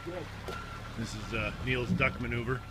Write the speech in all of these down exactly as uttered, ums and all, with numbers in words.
good. This is uh, Neil's duck maneuver.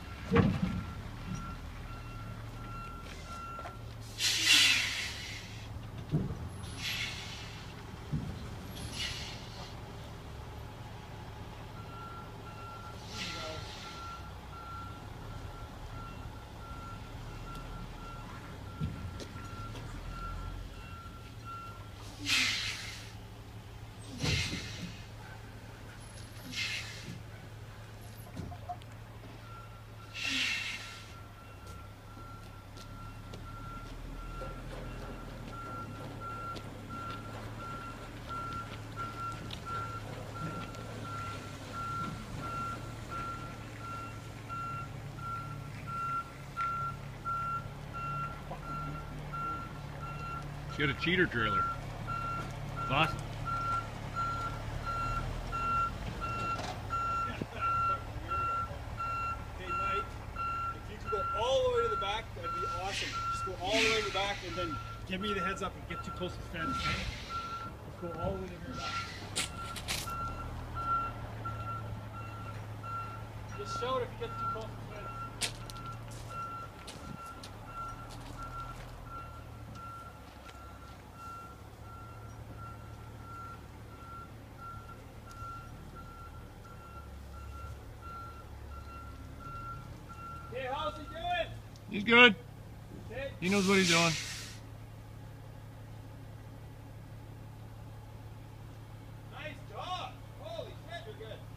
She had a cheater trailer. Boss? Hey Mike, if you could go all the way to the back, that'd be awesome. Just go all the way to the back and then give me the heads up and get too close to the fence. Let's go all the way to the very back. Just shout if you get too close to the fence. Hey, how's he doing? He's good. Hey. He knows what he's doing. Nice job. Holy shit, you're good.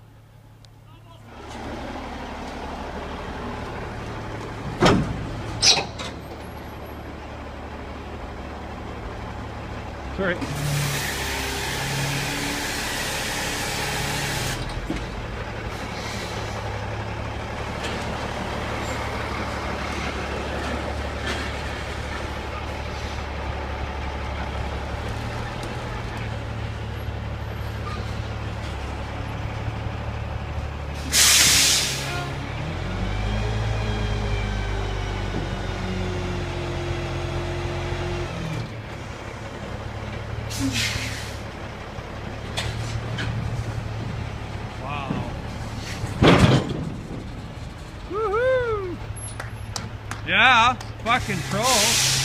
Sorry. Wow. Woohoo! Yeah, fucking troll.